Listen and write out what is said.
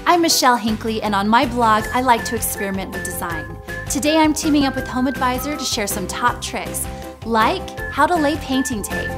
I'm Michelle Hinckley, and on my blog, I like to experiment with design. Today I'm teaming up with Home Advisor to share some top tricks, like how to lay painting tape.